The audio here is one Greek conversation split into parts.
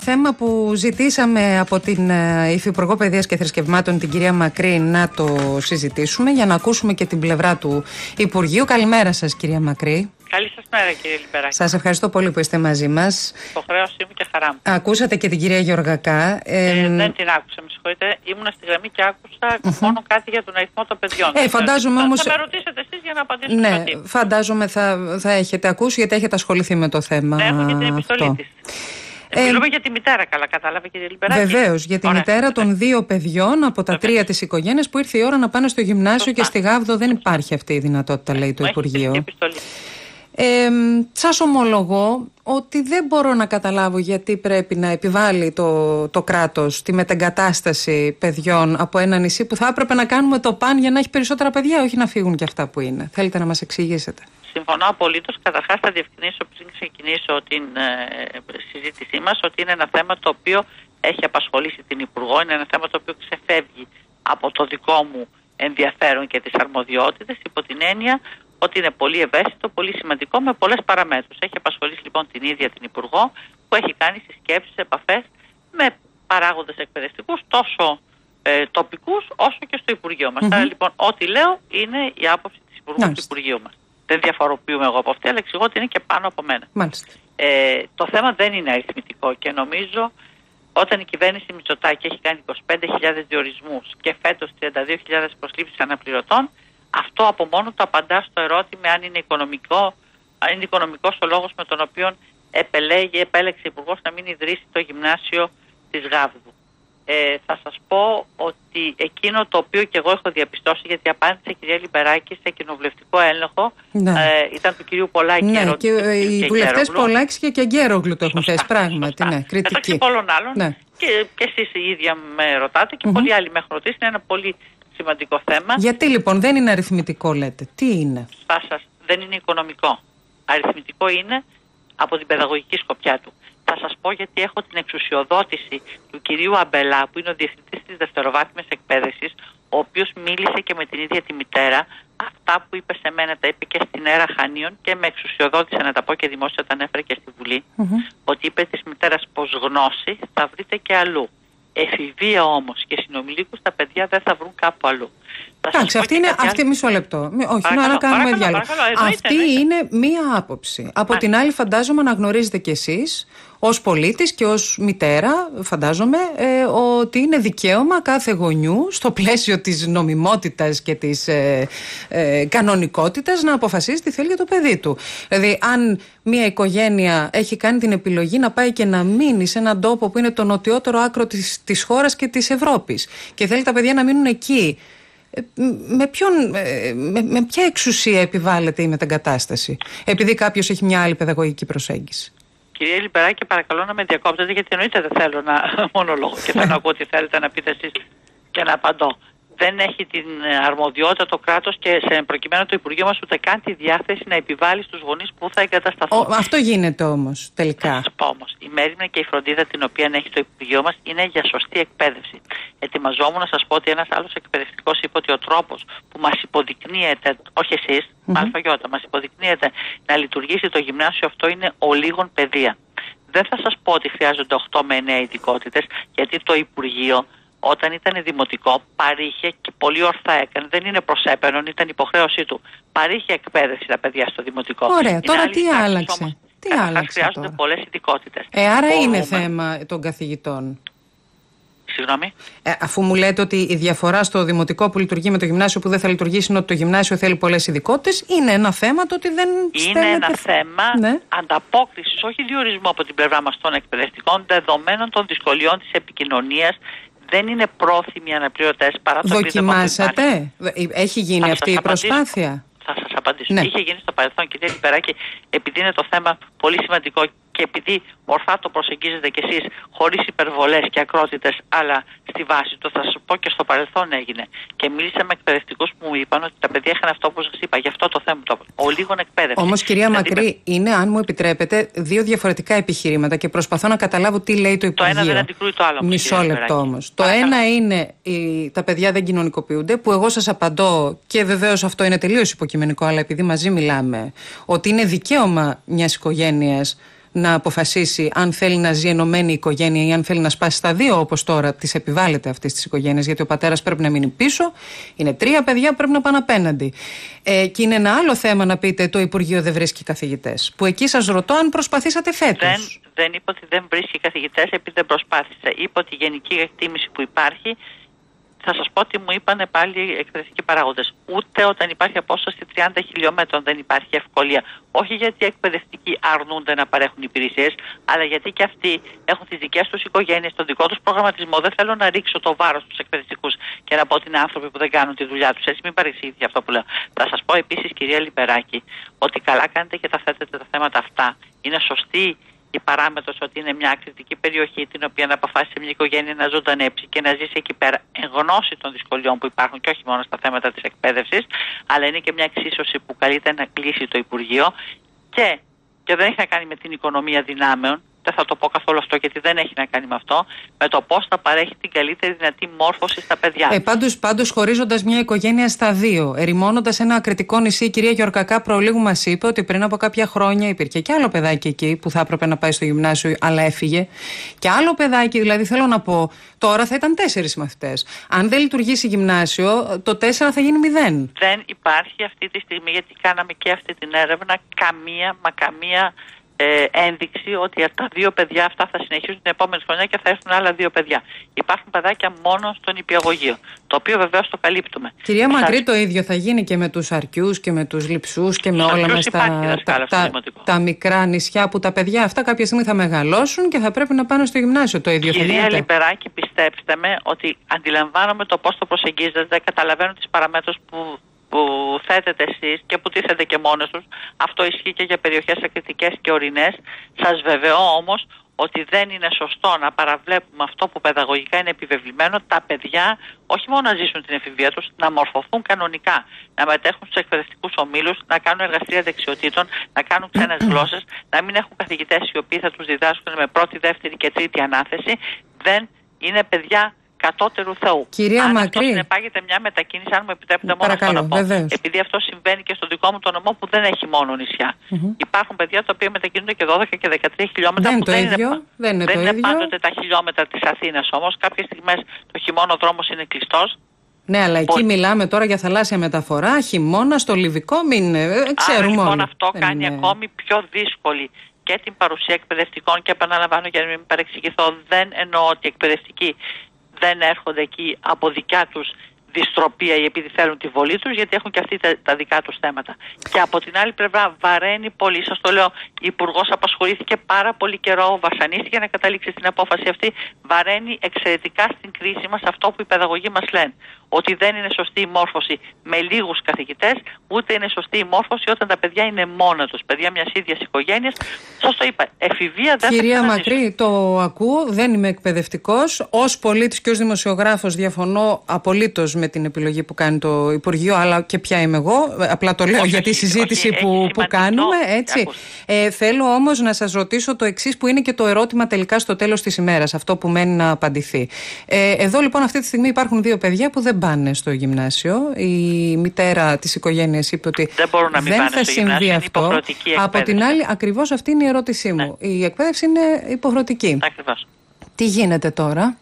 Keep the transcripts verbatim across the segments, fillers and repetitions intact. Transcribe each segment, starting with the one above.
Θέμα που ζητήσαμε από την Υφυπουργό Παιδείας και Θρησκευμάτων, την κυρία Μακρύ, να το συζητήσουμε για να ακούσουμε και την πλευρά του Υπουργείου. Καλημέρα σας, κυρία Μακρύ. Καλή σας μέρα, κύριε Λιμπεράκη. Σας ευχαριστώ πολύ που είστε μαζί μας. Υποχρέωσή μου και χαρά μου. Ακούσατε και την κυρία Γεωργακά. Ε, ε, δεν την άκουσα, με συγχωρείτε. Ήμουνα στη γραμμή και άκουσα uh-huh. μόνο κάτι για τον αριθμό των παιδιών. Ε, φαντάζομαι θα, όμως... θα με ρωτήσετε εσείς για να απαντήσω. Ναι, φαντάζομαι θα, θα έχετε ακούσει, γιατί έχετε ασχοληθεί με το θέμα. Ναι, έχω και την επιστολή της. Ε, Μιλούμε για τη μητέρα, καλά κατάλαβε, κύριε Λιμπεράκη. Βεβαίως, για τη Ωραία. μητέρα των δύο παιδιών από τα Βεβαίως. τρία της οικογένειας που ήρθε η ώρα να πάνε στο γυμνάσιο. Σωστά. Και στη Γάβδο δεν υπάρχει αυτή η δυνατότητα, λέει το Υπουργείο. Ε, σας ομολογώ ότι δεν μπορώ να καταλάβω γιατί πρέπει να επιβάλλει το, το κράτος τη μετεγκατάσταση παιδιών από ένα νησί που θα έπρεπε να κάνουμε το παν για να έχει περισσότερα παιδιά, όχι να φύγουν και αυτά που είναι. Θέλετε να μας εξηγήσετε? Συμφωνώ απολύτως. Καταρχάς θα διευκρινίσω πριν ξεκινήσω την ε, συζήτησή μας ότι είναι ένα θέμα το οποίο έχει απασχολήσει την Υπουργό, είναι ένα θέμα το οποίο ξεφεύγει από το δικό μου ενδιαφέρον και τις αρμοδιότητες, υπό την έννοια ότι είναι πολύ ευαίσθητο, πολύ σημαντικό, με πολλές παραμέτρους. Έχει απασχολήσει λοιπόν την ίδια την Υπουργό, που έχει κάνει συσκέψεις, επαφές με παράγοντες εκπαιδευτικούς, τόσο ε, τοπικούς όσο και στο Υπουργείο μας. Mm-hmm. Άρα λοιπόν ό,τι λέω είναι η άποψη της Υπουργού του Υπουργείου μας. Δεν διαφοροποιούμε εγώ από αυτή, αλλά εξηγώ ότι είναι και πάνω από μένα. Ε, το θέμα δεν είναι αριθμητικό και νομίζω όταν η κυβέρνηση Μητσοτάκη έχει κάνει είκοσι πέντε χιλιάδες διορισμούς και φέτος τριάντα δύο χιλιάδες προσλήψεις αναπληρωτών, αυτό από μόνο το απαντά στο ερώτημα αν είναι οικονομικό, αν είναι οικονομικός ο λόγος με τον οποίο επελέγει, επέλεξε η Υπουργός να μην ιδρύσει το γυμνάσιο της Γάβδου. Ε, θα σας πω ότι εκείνο το οποίο και εγώ έχω διαπιστώσει, γιατί απάντησε η κυρία Λιμπεράκη σε κοινοβουλευτικό έλεγχο, ναι. ε, ήταν του κυρίου Πολάκη. Ναι, και, και οι βουλευτές Πολάκης και Αγκέρογλου το έχουν θέσει πράγματι. Ναι, κριτική. Μεταξύ πολλών άλλων, ναι. και, και εσείς οι ίδια με ρωτάτε και mm-hmm. πολλοί άλλοι με έχουν ρωτήσει, είναι ένα πολύ σημαντικό θέμα. Γιατί λοιπόν δεν είναι αριθμητικό, λέτε? Τι είναι? Σας, δεν είναι οικονομικό. Αριθμητικό είναι από την παιδαγωγική σκοπιά του. Θα σας πω γιατί έχω την εξουσιοδότηση του κυρίου Αμπελά, που είναι ο διευθυντής της δευτεροβάθμιας εκπαίδευσης, ο οποίος μίλησε και με την ίδια τη μητέρα. Αυτά που είπε σε μένα τα είπε και στην Έρα Χανίων και με εξουσιοδότησε να τα πω και δημόσια, τα ανέφερε και στη Βουλή, mm-hmm. ότι είπε της μητέρας πως γνώση θα βρείτε και αλλού. Εφηβεία όμως και συνομιλίκους τα παιδιά δεν θα βρουν κάπου αλλού. Εντάξει, αυτή είναι. Αυτή, μισό λεπτό. Όχι, παρακαλώ, να κάνουμε παρακαλώ, διάλογο. Παρακαλώ, αυτή εννοείται. Είναι μία άποψη. Από Α. την άλλη, φαντάζομαι να γνωρίζετε κι εσείς, ως πολίτης και ως μητέρα, φαντάζομαι, ε, ότι είναι δικαίωμα κάθε γονιού, στο πλαίσιο της νομιμότητας και της ε, ε, κανονικότητας, να αποφασίσει τι θέλει για το παιδί του. Δηλαδή, αν μία οικογένεια έχει κάνει την επιλογή να πάει και να μείνει σε έναν τόπο που είναι το νοτιότερο άκρο της, της χώρας και της Ευρώπης και θέλει τα παιδιά να μείνουν εκεί, Με, ποιον, με, με ποια εξουσία επιβάλλεται η μετεγκατάσταση, επειδή κάποιος έχει μια άλλη παιδαγωγική προσέγγιση? Κυρία Λιμπεράκη, παρακαλώ να με διακόψετε, γιατί εννοείται δεν θέλω να μονολόγο και θέλω να ακούω τι θέλετε να πείτε εσείς και να απαντώ. Δεν έχει την αρμοδιότητα το κράτος και σε προκειμένου το Υπουργείο μας ούτε καν τη διάθεση να επιβάλλει στους γονείς που θα εγκατασταθούν. Ο, αυτό γίνεται όμως τελικά. Θα σας πω όμως, η μέριμνα και η φροντίδα την οποία έχει το Υπουργείο μας είναι για σωστή εκπαίδευση. Ετοιμαζόμουν να σας πω ότι ένας άλλος εκπαιδευτικός είπε ότι ο τρόπος που μας υποδεικνύεται, όχι εσείς, mm-hmm. αλφαγιώτα, μας υποδεικνύεται να λειτουργήσει το γυμνάσιο αυτό είναι ο λίγων παιδεία. Δεν θα σας πω ότι χρειάζονται οκτώ με εννέα ειδικότητες, γιατί το Υπουργείο όταν ήταν δημοτικό παρήχε και πολύ ορθά έκανε, δεν είναι προσέπαινον, ήταν υποχρέωσή του. Παρήχε εκπαίδευση τα παιδιά στο δημοτικό. Ωραία, είναι τώρα τι άλλαξε? Όμως, τι άλλαξε χρειάζονται τώρα? πολλές ειδικότητες. Ε, άρα Μπορούμε... είναι θέμα των καθηγητών. Συγγνώμη. Ε, αφού μου λέτε ότι η διαφορά στο δημοτικό που λειτουργεί με το γυμνάσιο που δεν θα λειτουργήσει είναι ότι το γυμνάσιο θέλει πολλές ειδικότητες, είναι ένα θέμα το ότι δεν είναι στέλνετε... ένα θέμα ναι. ανταπόκρισης, όχι διορισμού από την πλευρά μας των εκπαιδευτικών, δεδομένων των δυσκολιών της επικοινωνίας. Δεν είναι πρόθυμοι αναπληρωτές παρά το Δοκιμάσατε? Έχει γίνει θα αυτή η προσπάθεια? Θα σας απαντήσω. Ναι. Είχε γίνει στο παρελθόν, κυρία Λιμπεράκη, επειδή είναι το θέμα πολύ σημαντικό και επειδή ορθά το προσεγγίζετε κι εσείς χωρίς υπερβολές και ακρότητες, αλλά στη βάση του, θα σας πω και στο παρελθόν έγινε. Και μίλησα με εκπαιδευτικούς που μου είπαν ότι τα παιδιά είχαν αυτό που σας είπα. Γι' αυτό το θέμα το ο λίγων εκπαίδευση. Όμως, κυρία δηλαδή, Μακρύ, είναι, αν μου επιτρέπετε, δύο διαφορετικά επιχειρήματα και προσπαθώ να καταλάβω τι λέει το Υπουργείο. Το ένα δεν αντικρούει το άλλο. Μισό λεπτό όμως. Το ένα είναι η, τα παιδιά δεν κοινωνικοποιούνται, που εγώ σας απαντώ και βεβαίως αυτό είναι τελείως υποκειμενικό, αλλά επειδή μαζί μιλάμε, ότι είναι δικαίωμα μιας οικογένειας να αποφασίσει αν θέλει να ζει ενωμένη η οικογένεια ή αν θέλει να σπάσει στα δύο, όπως τώρα της επιβάλλεται αυτής της οικογένειας, γιατί ο πατέρας πρέπει να μείνει πίσω, είναι τρία παιδιά που πρέπει να πάνε απέναντι. Ε, και είναι ένα άλλο θέμα να πείτε, το Υπουργείο δεν βρίσκει καθηγητές. Που εκεί σας ρωτώ αν προσπαθήσατε φέτος. Δεν, δεν είπε ότι δεν βρίσκει καθηγητές επειδή δεν προσπάθησε. Είπε ότι η γενική εκτίμηση που υπάρχει. Θα σας πω ότι μου είπαν πάλι οι εκπαιδευτικοί παράγοντες. Ούτε όταν υπάρχει απόσταση τριάντα χιλιόμετρων δεν υπάρχει ευκολία. Όχι γιατί οι εκπαιδευτικοί αρνούνται να παρέχουν υπηρεσίες, αλλά γιατί και αυτοί έχουν τις δικές τους οικογένειες, τον δικό τους προγραμματισμό. Δεν θέλω να ρίξω το βάρος στους εκπαιδευτικούς και να πω ότι είναι άνθρωποι που δεν κάνουν τη δουλειά τους. Έτσι, μην παρεξηγείτε αυτό που λέω. Θα σας πω επίσης, κυρία Λιπεράκη, ότι καλά κάνετε και τα θέτετε τα θέματα αυτά. Είναι σωστή η παράμετρος ότι είναι μια ακριτική περιοχή την οποία να αποφάσισε μια οικογένεια να ζωντανέψει και να ζήσει εκεί πέρα εν γνώση των δυσκολιών που υπάρχουν και όχι μόνο στα θέματα της εκπαίδευσης, αλλά είναι και μια εξίσωση που καλείται να κλείσει το Υπουργείο και, και δεν έχει να κάνει με την οικονομία δυνάμεων. Δεν θα το πω καθόλου αυτό γιατί δεν έχει να κάνει με αυτό, με το πώς θα παρέχει την καλύτερη δυνατή μόρφωση στα παιδιά. Ε, πάντως, πάντως χωρίζοντας μια οικογένεια στα δύο, ερημώνοντας ένα ακριτικό νησί, η κυρία Γιορκακά προλίγου μας είπε ότι πριν από κάποια χρόνια υπήρχε και άλλο παιδάκι εκεί που θα έπρεπε να πάει στο γυμνάσιο, αλλά έφυγε. Και άλλο παιδάκι, δηλαδή θέλω να πω, τώρα θα ήταν τέσσερις μαθητές. Αν δεν λειτουργήσει γυμνάσιο, το τέσσερα θα γίνει μηδέν. Δεν υπάρχει αυτή τη στιγμή, γιατί κάναμε και αυτή την έρευνα, καμία μα καμία. Ε, ένδειξη ότι τα δύο παιδιά αυτά θα συνεχίσουν την επόμενη χρονιά και θα έρθουν άλλα δύο παιδιά. Υπάρχουν παιδάκια μόνο στον νηπιαγωγείο, το οποίο βεβαίως το καλύπτουμε. Κυρία Μακρύ, θα... το ίδιο θα γίνει και με τους αρκιούς και με τους λειψούς και με όλα μας τα, τα, τα, τα μικρά νησιά που τα παιδιά αυτά κάποια στιγμή θα μεγαλώσουν και θα πρέπει να πάνε στο γυμνάσιο. Το ίδιο. Κυρία Λιπεράκη, πιστέψτε με ότι αντιλαμβάνομαι το πώς το προσεγγίζετε, καταλαβαίνω τις παραμέτρους που που θέτετε εσείς και που τίθεται και μόνος τους. Αυτό ισχύει και για περιοχές ακριτικές και ορεινές. Σας βεβαιώ όμως ότι δεν είναι σωστό να παραβλέπουμε αυτό που παιδαγωγικά είναι επιβεβλημένο, τα παιδιά όχι μόνο να ζήσουν την εφηβεία τους, να μορφωθούν κανονικά, να μετέχουν στους εκπαιδευτικούς ομίλους, να κάνουν εργαστήρια δεξιοτήτων, να κάνουν ξένες γλώσσες, να μην έχουν καθηγητές οι οποίοι θα τους διδάσκουν με πρώτη, δεύτερη και τρίτη ανάθεση. Δεν είναι παιδιά κατώτερου Θεού. Κυρία αν Μακρύ, αυτό συνεπάγεται μια μετακίνηση, αν μου επιτρέπετε μόνο αυτό να πω. Βεβαίως. Επειδή αυτό συμβαίνει και στο δικό μου το νομό που δεν έχει μόνο νησιά. Mm-hmm. Υπάρχουν παιδιά τα οποία μετακινούνται και δώδεκα και δεκατρία χιλιόμετρα. Δεν που το δεν ίδιο. είναι, δεν είναι, δεν το είναι ίδιο. πάντοτε τα χιλιόμετρα της Αθήνας όμως. Κάποιες στιγμές το χειμώνα ο δρόμος είναι κλειστός. Ναι, αλλά εκεί Μπορεί... μιλάμε τώρα για θαλάσσια μεταφορά, χειμώνα, στο Λιβικό, μην ε, ξέρουμε. Άρα, λοιπόν, όλοι. αυτό δεν κάνει είναι... ακόμη πιο δύσκολη και την παρουσία εκπαιδευτικών και επαναλαμβάνω για να μην παρεξηγηθώ, δεν εννοώ ότι οι εκπαιδευτικοί δεν έρχονται εκεί από δικιά τους δυστροπία ή επειδή θέλουν τη βολή τους, γιατί έχουν και αυτοί τα, τα δικά τους θέματα. Και από την άλλη πλευρά βαραίνει πολύ, σας το λέω, η Υπουργός απασχολήθηκε πάρα πολύ καιρό, βασανίστηκε να καταλήξει στην απόφαση αυτή, βαραίνει εξαιρετικά στην κρίση μας αυτό που οι παιδαγωγοί μας λένε. Ότι δεν είναι σωστή η μόρφωση με λίγους καθηγητές, ούτε είναι σωστή η μόρφωση όταν τα παιδιά είναι μόνα τους, παιδιά μιας ίδιας οικογένειας. Σας το είπα, εφηβεία δεν. Κυρία Μακρύ, το ακούω, δεν είμαι εκπαιδευτικός. Ως πολίτης και ως δημοσιογράφος διαφωνώ απολύτως με την επιλογή που κάνει το Υπουργείο, αλλά και ποια είμαι εγώ. Απλά το λέω όχι, για τη συζήτηση όχι, που, που κάνουμε. Έτσι. Ε, θέλω όμως να σας ρωτήσω το εξής, που είναι και το ερώτημα τελικά στο τέλος της ημέρας, αυτό που μένει να απαντηθεί. Ε, εδώ λοιπόν αυτή τη στιγμή υπάρχουν δύο παιδιά που δεν πάνε στο γυμνάσιο. Η μητέρα της οικογένειας είπε ότι δεν, μπορούν να μην δεν θα συμβεί αυτό. Από την άλλη, ακριβώς αυτή είναι η ερώτησή μου. Ναι. Η εκπαίδευση είναι υποχρεωτική. Ακριβώς. Τι γίνεται τώρα?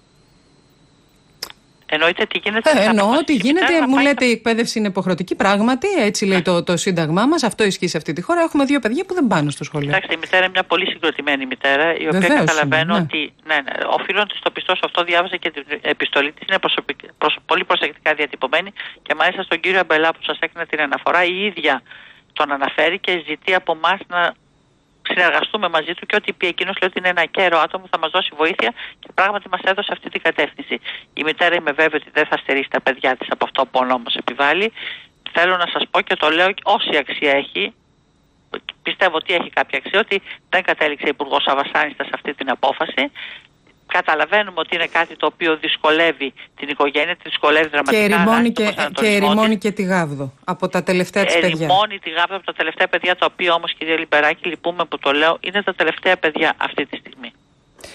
Εννοείται τι γίνεται. Ε, εννοώ ότι γίνεται, μου λέτε η εκπαίδευση είναι υποχρεωτική. Πράγματι, έτσι λέει το, το Σύνταγμά μας. Αυτό ισχύει σε αυτή τη χώρα. Έχουμε δύο παιδιά που δεν πάνε στο σχολείο. Κοιτάξτε, η μητέρα είναι μια πολύ συγκροτημένη μητέρα, η οποία Βεβαίως καταλαβαίνω είναι, ναι. ότι. Ναι, ναι, οφείλω να της το πιστώσω αυτό. Διάβασα και την επιστολή της. Είναι προσωπικ, πολύ προσεκτικά διατυπωμένη και μάλιστα στον κύριο Αμπελά που σας έκανε την αναφορά, η ίδια τον αναφέρει και ζητεί από εμάς να συνεργαστούμε μαζί του και ό,τι πει εκείνος λέει ότι είναι ένα κέρο άτομο, θα μας δώσει βοήθεια και πράγματι μας έδωσε αυτή την κατεύθυνση. Η μητέρα είμαι βέβαιη ότι δεν θα στερήσει τα παιδιά της από αυτό που ο νόμος επιβάλλει. Θέλω να σας πω και το λέω όση αξία έχει, πιστεύω ότι έχει κάποια αξία, ότι δεν κατέληξε η Υπουργός αβασάνιστα σε αυτή την απόφαση. Καταλαβαίνουμε ότι είναι κάτι το οποίο δυσκολεύει την οικογένεια, τη δυσκολεύει δραματικά. Και ερημώνει και, και, ερημώνει και τη Γάβδο από τα τελευταία της παιδιά. Ερημώνει τη Γάβδο από τα τελευταία παιδιά, τα οποία όμως, κυρία Λιπεράκη, λυπούμε που το λέω, είναι τα τελευταία παιδιά αυτή τη στιγμή.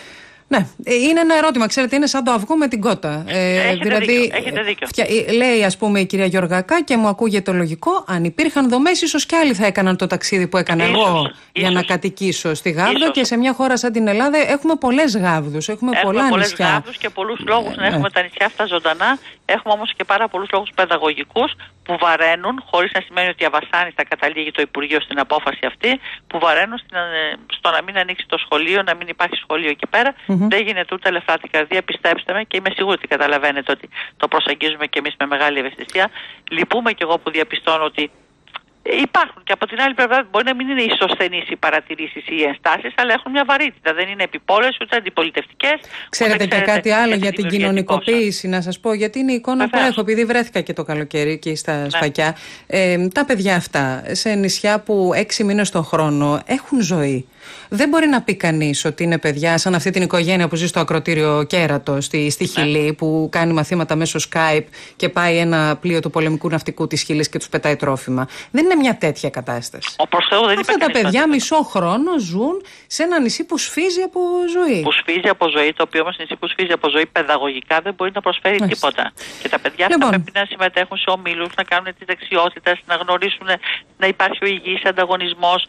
Ναι, είναι ένα ερώτημα. Ξέρετε, είναι σαν το αυγό με την κότα. Ε, έχετε δηλαδή, δίκιο, έχετε δίκιο. Φτια... Λέει, ας πούμε, η κυρία Γιωργακά, και μου ακούγεται λογικό, αν υπήρχαν δομές, ίσως κι άλλοι θα έκαναν το ταξίδι που έκανα ίσως, εγώ ίσως. για να κατοικήσω στη Γάβδο. Ίσως. Και σε μια χώρα σαν την Ελλάδα έχουμε πολλές γάβδους, έχουμε, έχουμε πολλά πολλές νησιά. Έχουμε πολλές γάβδους και πολλούς λόγους να έχουμε τα νησιά αυτά ζωντανά. Έχουμε όμως και πάρα πολλούς λόγους παιδαγωγικούς που βαραίνουν, χωρίς να σημαίνει ότι αβασάνιστα καταλήγει το Υπουργείο στην απόφαση αυτή, που βαραίνουν στην, στο να μην ανοίξει το σχολείο, να μην υπάρχει σχολείο εκεί πέρα. Mm-hmm. Δεν γίνεται ούτε λεφτά την καρδία, πιστέψτε με, και είμαι σίγουρη ότι καταλαβαίνετε ότι το προσεγγίζουμε και εμείς με μεγάλη ευαισθησία. Λυπούμε κι εγώ που διαπιστώνω ότι υπάρχουν, και από την άλλη πλευρά μπορεί να μην είναι ισοσθενείς οι παρατηρήσεις ή οι ενστάσεις, αλλά έχουν μια βαρύτητα. Δεν είναι επίπολες ούτε αντιπολιτευτικές. Ξέρετε, και κάτι άλλο για την κοινωνικοποίηση, να σας πω, γιατί είναι η εικόνα Βεβαίως. που έχω, επειδή βρέθηκα και το καλοκαίρι εκεί στα ναι. Σφακιά. Ε, τα παιδιά αυτά σε νησιά που έξι μήνες το χρόνο έχουν ζωή. Δεν μπορεί να πει κανείς ότι είναι παιδιά σαν αυτή την οικογένεια που ζει στο ακροτήριο Κέρατο στη, στη Χιλή, ναι. που κάνει μαθήματα μέσω Skype και πάει ένα πλοίο του πολεμικού ναυτικού της Χιλής και τους πετάει τρόφιμα. Δεν είναι μια τέτοια κατάσταση. Δεν Αυτά τα παιδιά μισό χρόνο ζουν σε ένα νησί που σφίζει από ζωή. Που σφίζει από ζωή, το οποίο όμως νησί που σφίζει από ζωή παιδαγωγικά δεν μπορεί να προσφέρει Μάλιστα. τίποτα. Και τα παιδιά λοιπόν. αυτά πρέπει να συμμετέχουν σε ομίλους, να κάνουν τις δεξιότητες, να γνωρίσουν, να υπάρχει ο υγιής ανταγωνισμός.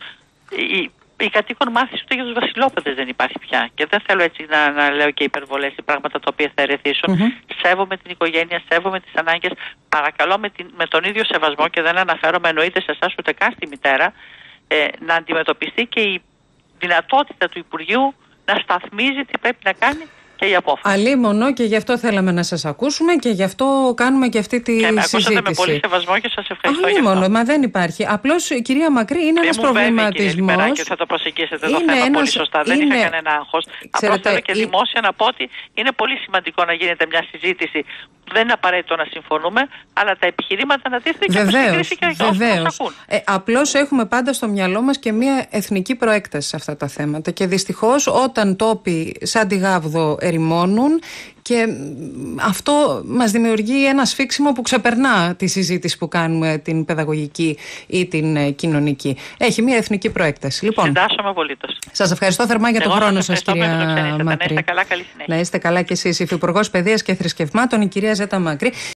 Η κατοίκον μάθηση ούτε για τους βασιλόπαιδες δεν υπάρχει πια. Και δεν θέλω έτσι να, να λέω και υπερβολές ή πράγματα τα οποία θα ερεθίσουν. Mm-hmm. Σέβομαι την οικογένεια, σέβομαι τις ανάγκες. Παρακαλώ με, την, με τον ίδιο σεβασμό, και δεν αναφέρομαι εννοείται σε εσάς ούτε καν στη μητέρα, ε, να αντιμετωπιστεί και η δυνατότητα του Υπουργείου να σταθμίζει τι πρέπει να κάνει και η απόφαση. Αλίμονο, και γι' αυτό θέλαμε να σας ακούσουμε και γι' αυτό κάνουμε και αυτή τη και συζήτηση. Και με ακούσατε με πολύ σεβασμό και σας ευχαριστώ. Αλίμονο, μα δεν υπάρχει. Απλώς, κυρία Μακρύ, είναι ένας προβληματισμός. Και θα το προσεγγίσετε το θέμα ένας... πολύ σωστά. Είναι... Δεν είχα κανένα άγχος. Απλώς θέλω και δημόσια να πω ότι είναι πολύ σημαντικό να γίνεται μια συζήτηση. Δεν είναι απαραίτητο να συμφωνούμε, αλλά τα επιχειρήματα να τίθεται και από συγκρίση και όσοι μας ακούν. Ε, απλώς έχουμε πάντα στο μυαλό μας και μια εθνική προέκταση σε αυτά τα θέματα. Και δυστυχώς όταν τόποι σαν τη Γάβδο ερημώνουν, και αυτό μας δημιουργεί ένα σφίξιμο που ξεπερνά τη συζήτηση που κάνουμε, την παιδαγωγική ή την κοινωνική. Έχει μια εθνική προέκταση. Λοιπόν, συντάσσομαι απολύτως. Σας ευχαριστώ θερμά για τον χρόνο σας, κυρία Μακρύ. Να είστε καλά, καλή συνέχεια. Να είστε καλά κι εσείς. Υφυπουργός Παιδείας και Θρησκευμάτων, η κυρία Ζέτα Μακρύ.